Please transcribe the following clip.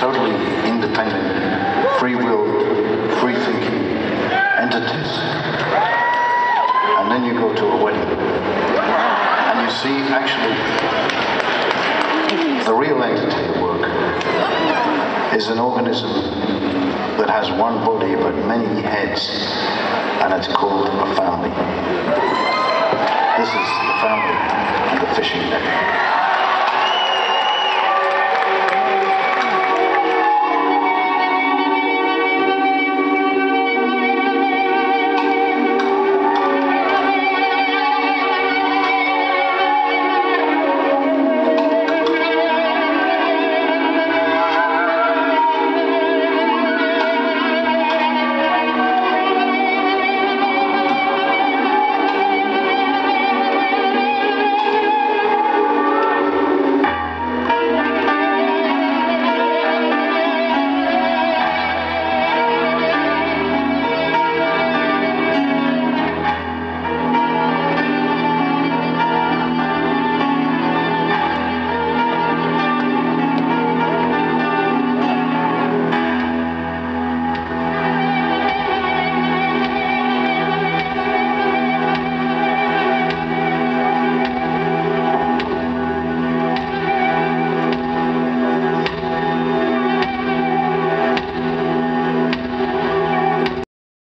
totally independent, free-willed, free-thinking entities. And then you go to a wedding, and you see actually the real entity at work is an organism that has one body but many heads, and it's called a family. This is the family and the fishing net.